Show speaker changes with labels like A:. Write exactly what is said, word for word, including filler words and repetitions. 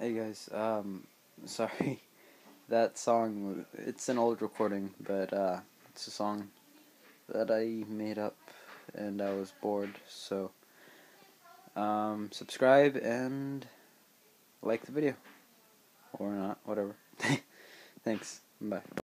A: Hey guys, um, sorry, that song, it's an old recording, but, uh, it's a song that I made up, and I was bored, so, um, subscribe and like the video, or not, whatever. Thanks, bye.